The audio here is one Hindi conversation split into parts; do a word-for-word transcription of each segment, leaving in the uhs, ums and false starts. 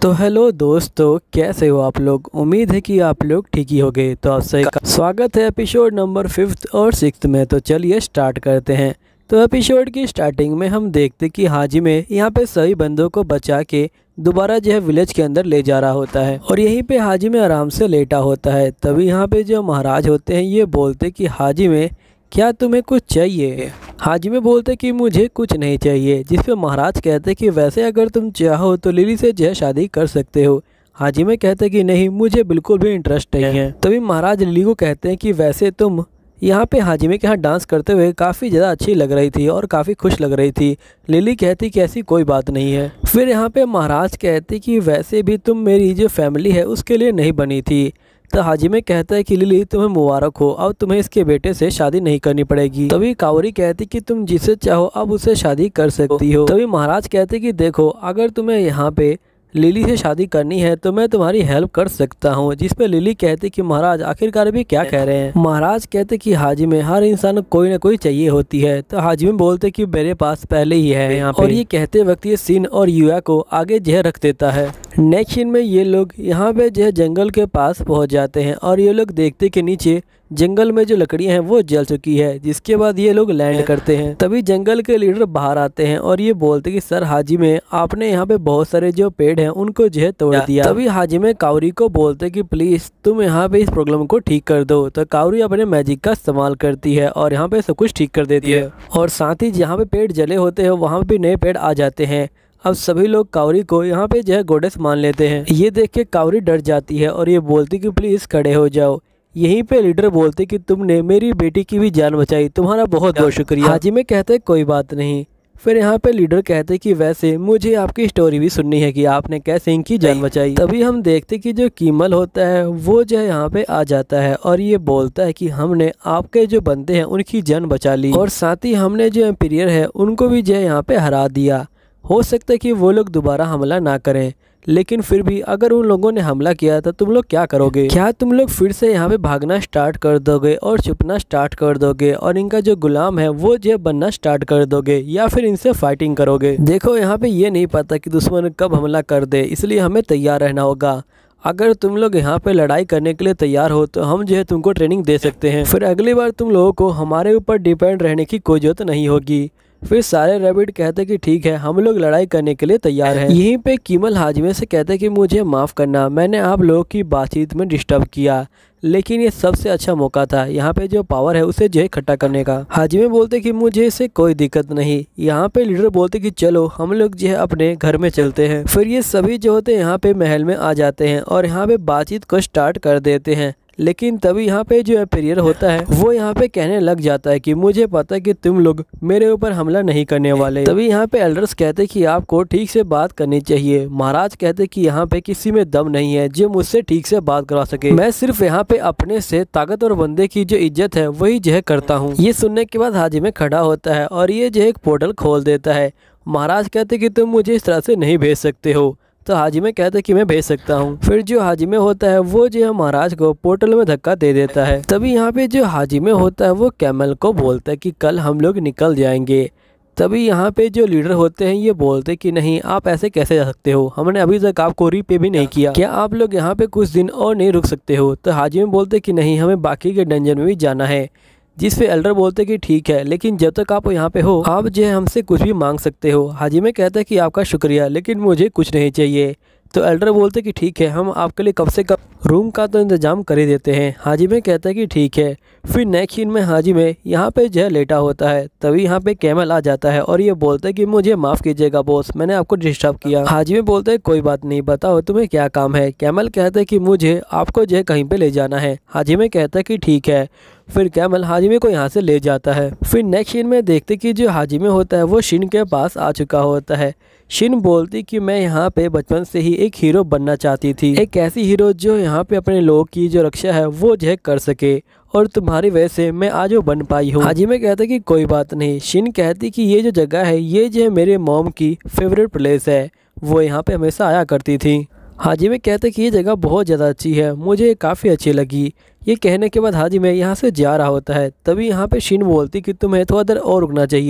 तो हेलो दोस्तों, कैसे हो आप लोग। उम्मीद है कि आप लोग ठीक ही होंगे। तो आपसे स्वागत है एपिसोड नंबर फिफ्थ और सिक्स्थ में। तो चलिए स्टार्ट करते हैं। तो एपिसोड की स्टार्टिंग में हम देखते कि हाजिमे यहाँ पे सभी बंदों को बचा के दोबारा जो है विलेज के अंदर ले जा रहा होता है और यहीं पे हाजिमे आराम से लेटा होता है। तभी यहाँ पे जो महाराज होते हैं ये बोलते कि हाजिमे, क्या तुम्हें कुछ चाहिए। हाजिमे बोलते कि मुझे कुछ नहीं चाहिए, जिस पे महाराज कहते कि वैसे अगर तुम चाहो तो लिली से जो है शादी कर सकते हो। हाजिमे कहते कि नहीं, मुझे बिल्कुल भी इंटरेस्ट नहीं है। तभी महाराज लिली को कहते हैं कि वैसे तुम यहाँ पे हाजिमे के यहाँ डांस करते हुए काफ़ी ज़्यादा अच्छी लग रही थी और काफ़ी खुश लग रही थी। लिली कहती कि ऐसी कोई बात नहीं है। फिर यहाँ पे महाराज कहते कि वैसे भी तुम मेरी जो फैमिली है उसके लिए नहीं बनी थी। तो हाजिमे कहता है कि लिली तुम्हें मुबारक हो, अब तुम्हें इसके बेटे से शादी नहीं करनी पड़ेगी। तभी कावरी कहती कि तुम जिसे चाहो अब उससे शादी कर सकती हो। तभी महाराज कहते कि देखो, अगर तुम्हें यहाँ पे लिली से शादी करनी है तो मैं तुम्हारी हेल्प कर सकता हूँ। जिस पे लिली कहती कि महाराज आखिरकार भी क्या कह रहे हैं। महाराज कहते कि हाजिमे, हर इंसान को कोई ना कोई चाहिए होती है। तो हाजिमे बोलते कि मेरे पास पहले ही है यहाँ पे। और ये कहते वक्त ये सीन और युवा को आगे जह रख देता है। नेक्स्ट सीन में ये लोग यहाँ पे जो है जंगल के पास पहुँच जाते हैं और ये लोग देखते कि नीचे जंगल में जो लकड़ियां हैं वो जल चुकी है। जिसके बाद ये लोग लैंड करते हैं। तभी जंगल के लीडर बाहर आते हैं और ये बोलते कि सर हाजिमे, आपने यहाँ पे बहुत सारे जो पेड़ हैं उनको जो है तोड़ दिया। तभी हाजिमे कावरी को बोलते कि प्लीज तुम यहाँ पे इस प्रॉब्लम को ठीक कर दो। तो कावरी अपने मैजिक का इस्तेमाल करती है और यहाँ पे सब कुछ ठीक कर देती है। और साथ ही जहाँ पे पेड़ जले होते हैं वहाँ पे नए पेड़ आ जाते हैं। अब सभी लोग कावरी को यहाँ पे जो है गॉडेस मान लेते हैं। ये देख के कावरी डर जाती है और ये बोलती कि प्लीज खड़े हो जाओ। यहीं पे लीडर बोलते कि तुमने मेरी बेटी की भी जान बचाई, तुम्हारा बहुत बहुत शुक्रिया। हाजिमे कहते कोई बात नहीं। फिर यहाँ पे लीडर कहते कि वैसे मुझे आपकी स्टोरी भी सुननी है कि आपने कैसे इनकी जान बचाई। तभी हम देखते कि जो कीमल होता है वो जो है यहाँ पे आ जाता है और ये बोलता है कि हमने आपके जो बंदे हैं उनकी जान बचा ली और साथ ही हमने जो एम्पीरियर है उनको भी जो है यहाँ पे हरा दिया। हो सकता है कि वो लोग दोबारा हमला ना करें, लेकिन फिर भी अगर उन लोगों ने हमला किया तो तुम लोग क्या करोगे। क्या तुम लोग फिर से यहाँ पे भागना स्टार्ट कर दोगे और छुपना स्टार्ट कर दोगे और इनका जो गुलाम है वो जो बनना स्टार्ट कर दोगे, या फिर इनसे फाइटिंग करोगे। देखो यहाँ पे ये नहीं पता कि दुश्मन कब हमला कर दे, इसलिए हमें तैयार रहना होगा। अगर तुम लोग यहाँ पे लड़ाई करने के लिए तैयार हो तो हम जो है तुमको ट्रेनिंग दे सकते हैं। फिर अगली बार तुम लोगों को हमारे ऊपर डिपेंड रहने की कोई जरूरत नहीं होगी। फिर सारे रैबिट कहते कि ठीक है, हम लोग लड़ाई करने के लिए तैयार हैं। यहीं पे कीमल हाजिमे से कहते कि मुझे माफ़ करना, मैंने आप लोगों की बातचीत में डिस्टर्ब किया, लेकिन ये सबसे अच्छा मौका था यहाँ पे जो पावर है उसे जो है इकट्ठा करने का। हाजिमे बोलते कि मुझे इससे कोई दिक्कत नहीं। यहाँ पे लीडर बोलते कि चलो हम लोग जो है अपने घर में चलते हैं। फिर ये सभी जो होते हैं यहाँ पे महल में आ जाते हैं और यहाँ पे बातचीत को स्टार्ट कर देते हैं। लेकिन तभी यहाँ पे जो एम्पीरियर होता है वो यहाँ पे कहने लग जाता है कि मुझे पता है कि तुम लोग मेरे ऊपर हमला नहीं करने वाले। तभी यहाँ पे एल्डर्स कहते कि आपको ठीक से बात करनी चाहिए। महाराज कहते कि यहाँ पे किसी में दम नहीं है जो मुझसे ठीक से बात करवा सके। मैं सिर्फ यहाँ पे अपने से ताकतवर बंदे की जो इज्जत है वही जो है करता हूँ। ये सुनने के बाद हाजिमे खड़ा होता है और ये जो है एक पोर्टल खोल देता है। महाराज कहते कि तुम मुझे इस तरह से नहीं भेज सकते हो। तो हाजिमे कहते कि मैं भेज सकता हूँ। फिर जो हाजिमे होता है वो जो है महाराज को पोर्टल में धक्का दे देता है। तभी यहाँ पे जो हाजिमे होता है वो कैमल को बोलता है कि कल हम लोग निकल जाएंगे। तभी यहाँ पे जो लीडर होते हैं ये बोलते कि नहीं, आप ऐसे कैसे जा सकते हो, हमने अभी तक आपको रीपे भी नहीं किया, क्या आप लोग यहाँ पे कुछ दिन और नहीं रुक सकते हो। तो हाजिमे बोलते कि नहीं, हमें बाकी के डंजन में भी जाना है। जिस पे एल्डर बोलते कि ठीक है, लेकिन जब तक आप यहाँ पे हो आप जो है हमसे कुछ भी मांग सकते हो। हाजिमे कहता है कि आपका शुक्रिया, लेकिन मुझे कुछ नहीं चाहिए। तो एल्डर बोलते कि ठीक है, हम आपके लिए कम से कम रूम का तो इंतजाम कर ही देते हैं। हाजिमे कहता है कि ठीक है। फिर नेक्स्ट सीन में हाजिमे यहाँ पे जो है लेटा होता है। तभी यहाँ पे कैमल आ जाता है और ये बोलता है कि मुझे माफ़ कीजिएगा बॉस, मैंने आपको डिस्टर्ब किया। हाजिमे बोलते हैं कोई बात नहीं, बताओ तुम्हें क्या काम है। कैमल कहता है कि मुझे आपको जो है कहीं पे ले जाना है। हाजिमे कहता है कि ठीक है। फिर कैमल हाजिमे को यहाँ से ले जाता है। फिर नेक्स्ट सीन में देखते कि जो हाजिमे होता है वो शिन के पास आ चुका होता है। शिन बोलती कि मैं यहाँ पे बचपन से ही एक हीरो बनना चाहती थी, एक ऐसी हीरो जो यहाँ पे अपने लोगों की जो रक्षा है वो जो है कर सके, और तुम्हारी वजह से मैं आज वो बन पाई हूँ। हाजिमे कहते कि कोई बात नहीं। शिन कहती कि ये जो जगह है ये जो है मेरे मॉम की फेवरेट प्लेस है, वो यहाँ पे हमेशा आया करती थी। हाजिमे कहते कि ये जगह बहुत ज़्यादा अच्छी है, मुझे काफ़ी अच्छी लगी। ये कहने के बाद हाजिमे यहाँ से जा रहा होता है। तभी यहाँ पे शिन बोलती कि तुम्हें थोड़ा देर और रुकना चाहिए,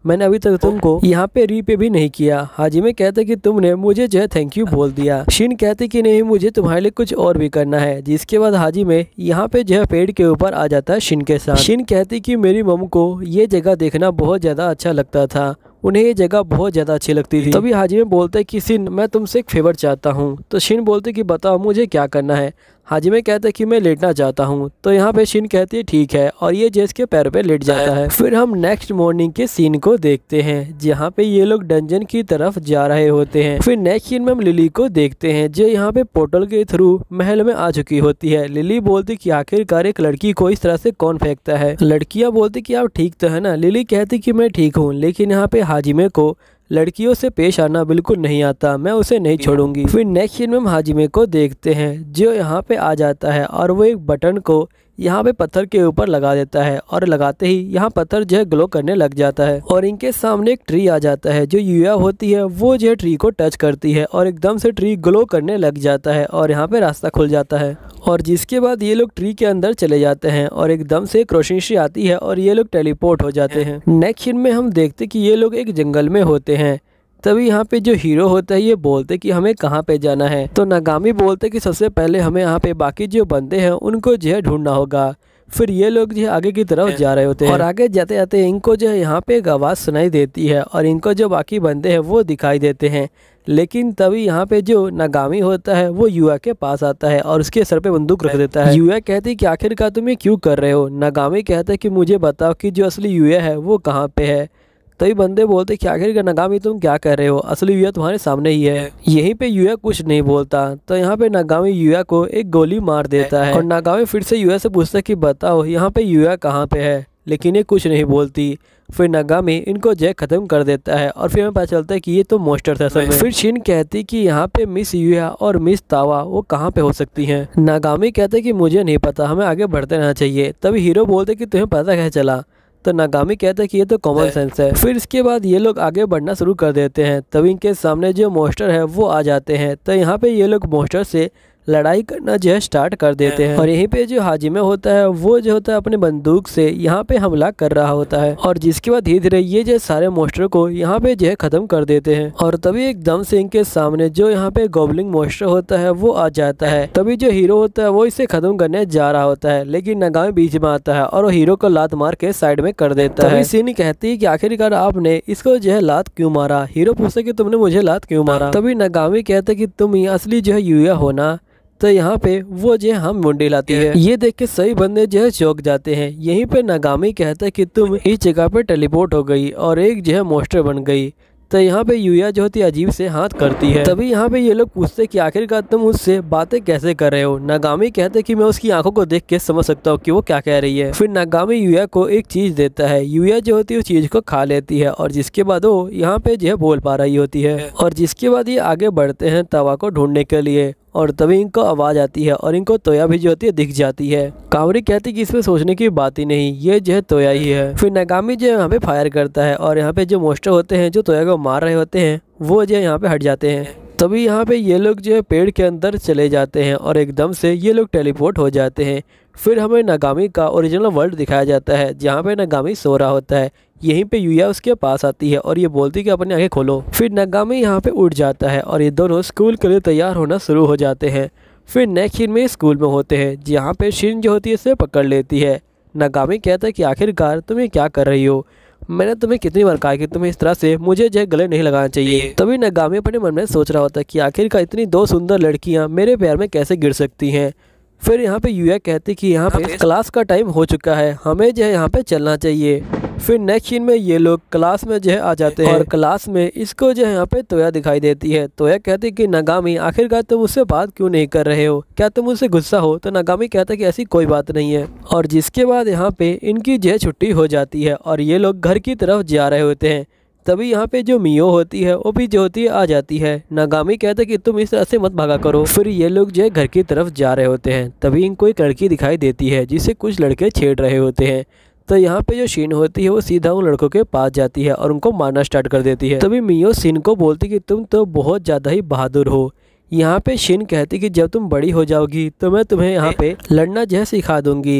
मैंने अभी तक तुमको यहाँ पे रीपे भी नहीं किया। हाजिमे कहते कि तुमने मुझे जो है थैंक यू बोल दिया। शिन कहती कि नहीं, मुझे तुम्हारे लिए कुछ और भी करना है। जिसके बाद हाजिमे यहाँ पे जो है पेड़ के ऊपर आ जाता है शिन के साथ। शिन कहती कि मेरी मम को ये जगह देखना बहुत ज्यादा अच्छा लगता था, उन्हें ये जगह बहुत ज़्यादा अच्छी लगती थी। तभी हाजिमे बोलते कि शिन, मैं तुमसे एक फेवर चाहता हूँ। तो शिन बोलते कि बताओ मुझे क्या करना है। हाजिमे कहते कि मैं लेटना चाहता हूँ। तो यहाँ पे शिन कहती है ठीक है, और ये जेस के पैर पे लेट जाता है। फिर हम नेक्स्ट मॉर्निंग के सीन को देखते हैं जहाँ पे ये लोग डंजन की तरफ जा रहे होते हैं। फिर नेक्स्ट सीन में हम लिली को देखते हैं जो यहाँ पे पोर्टल के थ्रू महल में आ चुकी होती है। लिली बोलती कि आखिरकार एक लड़की को इस तरह से कौन फेंकता है। लड़कियाँ बोलती कि आप ठीक तो है ना। लिली कहती कि मैं ठीक हूँ, लेकिन यहाँ पे हाजिमे को लड़कियों से पेश आना बिल्कुल नहीं आता, मैं उसे नहीं छोड़ूंगी। फिर नेक्स्ट सीन में हम हाजिमे को देखते हैं जो यहाँ पे आ जाता है और वो एक बटन को यहाँ पे पत्थर के ऊपर लगा देता है, और लगाते ही यहाँ पत्थर जो है ग्लो करने लग जाता है। और इनके सामने एक ट्री आ जाता है। जो यूया होती है वो जो है ट्री को टच करती है और एकदम से ट्री ग्लो करने लग जाता है और यहाँ पे रास्ता खुल जाता है। और जिसके बाद ये लोग ट्री के अंदर चले जाते हैं और एकदम से एक रोशनी सी आती है और ये लोग टेलीपोर्ट हो जाते हैं। नेक्स्ट सीन में हम देखते कि ये लोग एक जंगल में होते हैं। तभी यहाँ पे जो हीरो होता है ये बोलते कि हमें कहाँ पे जाना है। तो नागामी बोलते कि सबसे पहले हमें यहाँ पे बाकी जो बंदे हैं उनको जो है ढूंढना होगा। फिर ये लोग जो है आगे की तरफ जा रहे होते हैं और आगे जाते जाते इनको जो है यहाँ पे एक आवाज़ सुनाई देती है और इनको जो बाकी बंदे हैं वो दिखाई देते हैं। लेकिन तभी यहाँ पे जो नागामी होता है वो युआ के पास आता है और उसके सर पे बंदूक रख देता है। युआ कहती है कि आखिरकार तुम ये क्यों कर रहे हो। नागामी कहता है कि मुझे बताओ कि जो असली युआ है वो कहाँ पे है। तभी बंदे बोलते कि आखिर नागामी तुम क्या कर रहे हो, असली युआ तुम्हारे सामने ही है। यहीं पे युआ कुछ नहीं बोलता। तो यहाँ पे नागामी युआ को एक गोली मार देता है और नागामी फिर से युआ से पूछता है कि बताओ यहाँ पे युआ कहाँ पे है, लेकिन ये कुछ नहीं बोलती। फिर नागामी इनको जय खत्म कर देता है और फिर हमें पता चलता है कि ये तो मोस्टर था असल में। फिर शिन कहती कि यहाँ पे मिस युआ और मिस तावा वो कहाँ पे हो सकती हैं। नागामी कहते कि मुझे नहीं पता, हमें आगे बढ़ते रहना चाहिए। तभी हीरो बोलते कि तुम्हें पता कैसे चला। तो नागामी कहता है कि ये तो कॉमन सेंस है। फिर इसके बाद ये लोग आगे बढ़ना शुरू कर देते हैं। तभी इनके सामने जो मोस्टर है वो आ जाते हैं। तो यहाँ पे ये लोग मोस्टर से लड़ाई करना जो है स्टार्ट कर देते हैं और यहीं पे जो हाजिमे होता है वो जो होता है अपने बंदूक से यहाँ पे हमला कर रहा होता है और जिसके बाद धीरे धीरे ये जो सारे मोस्टर को यहाँ पे जो है खत्म कर देते हैं। और तभी एकदम से इनके सामने जो यहाँ पे गोबलिंग मोस्टर होता है वो आ जाता है। तभी जो हीरो होता है वो इसे खत्म करने जा रहा होता है, लेकिन नागामी बीच में आता है और वो हीरो को लात मार के साइड में कर देता है। सीन कहती है कि आखिरकार आपने इसको जो है लात क्यों मारा। हीरो पूछता कि तुमने मुझे लात क्यों मारा। तभी नागामी कहता कि तुम ये असली जो है युआ हो ना। तो यहाँ पे वो जो है हम मुंडी लाती है। ये देख के सही बंदे जो है चौंक जाते हैं। यहीं पे नागामी कहता है कि तुम इस जगह पे टेलीपोर्ट हो गई और एक जो है मोस्टर बन गई। तो यहाँ पे युआ जो होती है अजीब से हाथ करती है। तभी यहाँ पे ये लोग पूछते कि आखिरकार तुम उससे बातें कैसे कर रहे हो। नागामी कहते कि मैं उसकी आंखों को देख के समझ सकता हूँ कि वो क्या कह रही है। फिर नागामी युआ को एक चीज देता है। युआ जो होती है उस चीज को खा लेती है और जिसके बाद वो यहाँ पे जो है बोल पा रही होती है। और जिसके बाद ये आगे बढ़ते हैं तावा को ढूंढने के लिए और तभी इनको आवाज़ आती है और इनको तोया भी जो होती है दिख जाती है। कावरी कहती कि इसमें सोचने की बात ही नहीं, ये जो है तोया ही है। फिर नागामी जो है यहाँ पे फायर करता है और यहाँ पे जो मोस्टर होते हैं जो तोया को मार रहे होते हैं वो जो है यहाँ पे हट जाते हैं। तभी यहाँ पे ये लोग जो है पेड़ के अंदर चले जाते हैं और एकदम से ये लोग टेलीपोर्ट हो जाते हैं। फिर हमें नागामी का ओरिजिनल वर्ल्ड दिखाया जाता है जहाँ पे नागामी सो रहा होता है। यहीं पे युआ उसके पास आती है और ये बोलती कि अपनी आंखें खोलो। फिर नागामी यहाँ पे उठ जाता है और ये दोनों स्कूल के लिए तैयार होना शुरू हो जाते हैं। फिर नेक्स्ट सीन में स्कूल में होते हैं जहाँ पे शिन जो होती है इसे पकड़ लेती है। नागामी कहता है कि आखिरकार तुम ये क्या कर रही हो, मैंने तुम्हें कितनी बार कहा कि तुम्हें इस तरह से मुझे जो गले नहीं लगाना चाहिए। तभी नागामी अपने मन में सोच रहा होता है कि आखिरकार इतनी दो सुंदर लड़कियाँ मेरे प्यार में कैसे गिर सकती हैं। फिर यहाँ पे युआ कहती कि यहाँ पे क्लास का टाइम हो चुका है, हमें जो है यहाँ पे चलना चाहिए। फिर नेक्स्ट सीन में ये लोग क्लास में जो है आ जाते हैं और क्लास में इसको जो है यहाँ पे तोया दिखाई देती है। तोया कहती कि नागामी आखिरकार तुम उससे बात क्यों नहीं कर रहे हो, क्या तुम उससे गुस्सा हो। तो नागामी कहता है कि ऐसी कोई बात नहीं है। और जिसके बाद यहाँ पे इनकी जो है छुट्टी हो जाती है और ये लोग घर की तरफ जा रहे होते हैं। तभी यहाँ पे जो मियो होती है वो भी जो होती है आ जाती है। नागामी कहता है कि तुम इस तरह से मत भागा करो। फिर ये लोग जो है घर की तरफ जा रहे होते हैं। तभी इनको एक लड़की दिखाई देती है जिसे कुछ लड़के छेड़ रहे होते हैं। तो यहाँ पे जो शिन होती है वो सीधा उन लड़कों के पास जाती है और उनको मारना स्टार्ट कर देती है। तभी मियो शिन को बोलती कि तुम तो बहुत ज़्यादा ही बहादुर हो। यहाँ पे शिन कहती कि जब तुम बड़ी हो जाओगी तो मैं तुम्हें यहाँ पे लड़ना जो है सिखा दूंगी।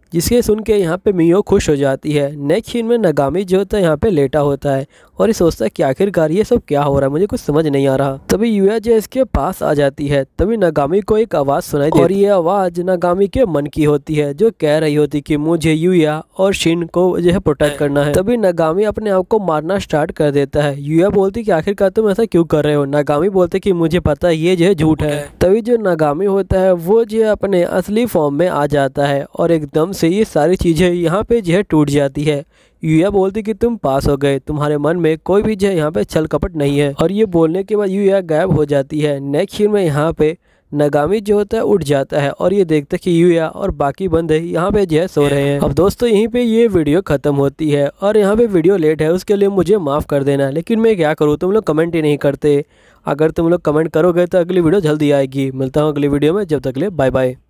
जिसके सुन के यहाँ पे मियो खुश हो जाती है। नेक्स्ट सीन में नागामी जो होता है यहाँ पे लेटा होता है और ये सोचता है कि आखिरकार ये सब क्या हो रहा है, मुझे कुछ समझ नहीं आ रहा। तभी यूया जो इसके पास आ जाती है। तभी नागामी को एक आवाज़ सुनाई देती है और ये आवाज़ नागामी के मन की होती है, जो कह रही होती कि मुझे यूया और शिन को जो है प्रोटेक्ट करना है। तभी नागामी अपने आप को मारना स्टार्ट कर देता है। यूया बोलती कि आखिरकार तुम ऐसा क्यों कर रहे हो। नागामी बोलते कि मुझे पता है ये जो है झूठ है। तभी जो नागामी होता है वो जो है अपने असली फॉर्म में आ जाता है और एकदम से ये सारी चीज़ें यहाँ पे जो है टूट जाती है। यूया बोलती कि तुम पास हो गए, तुम्हारे मन में कोई भी जो है यहाँ पे छल कपट नहीं है। और ये बोलने के बाद यूया गायब हो जाती है। नेक्स्ट सीन में यहाँ पे नागामी जो होता है उठ जाता है और ये देखता है कि यूया और बाकी बंदे यहाँ पे जो है सो रहे हैं। अब दोस्तों यहीं पे ये वीडियो खत्म होती है और यहाँ पे वीडियो लेट है, उसके लिए मुझे माफ़ कर देना। लेकिन मैं क्या करूँ, तुम लोग कमेंट ही नहीं करते। अगर तुम लोग कमेंट करोगे तो अगली वीडियो जल्दी आएगी। मिलता हूँ अगली वीडियो में, जब तक के लिए बाय बाय।